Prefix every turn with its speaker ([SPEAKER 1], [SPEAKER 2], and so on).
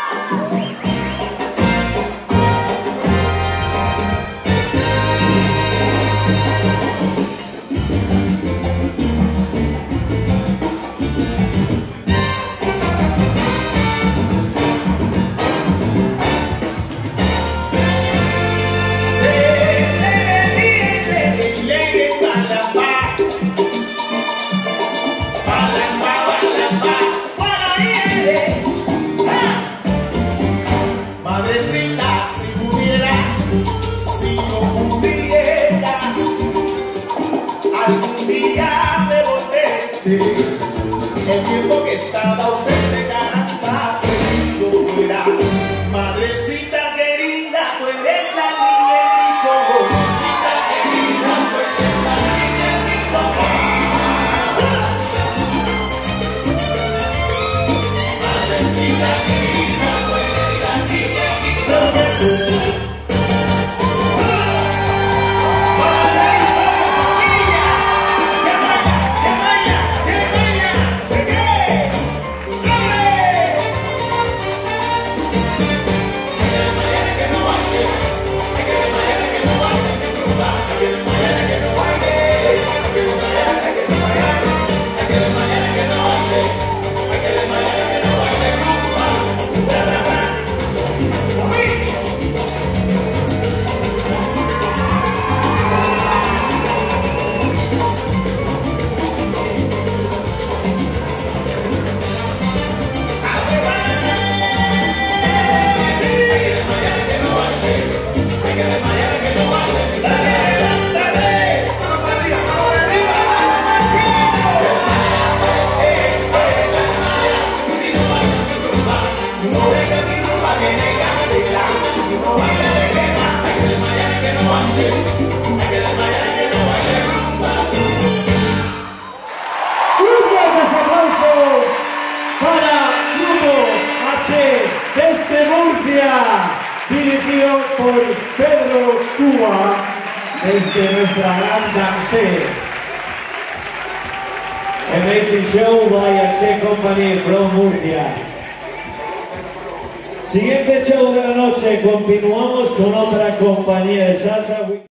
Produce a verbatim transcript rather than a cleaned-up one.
[SPEAKER 1] Madrecita, si pudiera, si no pudiera, algún día me volveré. El tiempo que estaba ausente, caramba, feliz yo fuera. Madrecita querida, tú eres la niña en mis ojos. Madrecita querida, tú eres la niña en mis ojos. Madrecita querida, tú eres la niña en mis ojos.
[SPEAKER 2] Desde Murcia, dirigido por Pedro Cuba, desde nuestra gran danse.
[SPEAKER 3] Amazing show by H Company from Murcia. Siguiente show de la noche, continuamos con otra compañía de salsa.